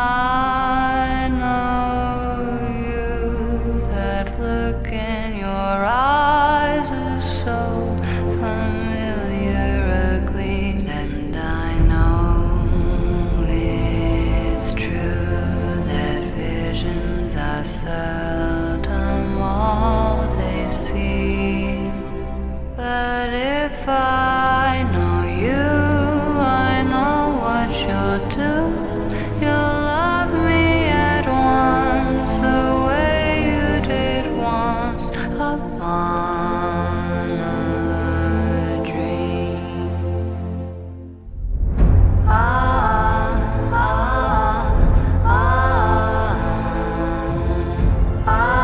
I know you. That look in your eyes is so familiar, ugly, and I know it's true that visions are seldom all they seem. But if I know you, I know what you'll do. You'll love me at once, the way you did once upon a dream. Ah, ah, ah, ah,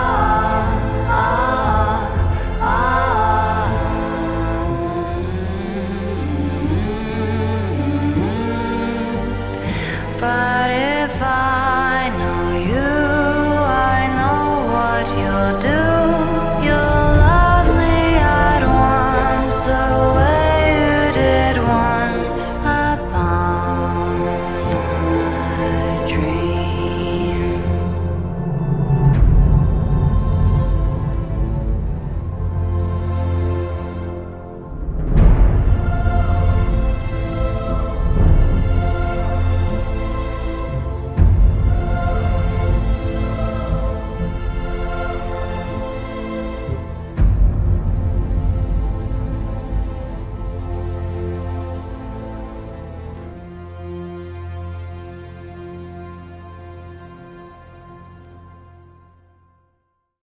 ah, ah. But if I know you, I know what you'll do.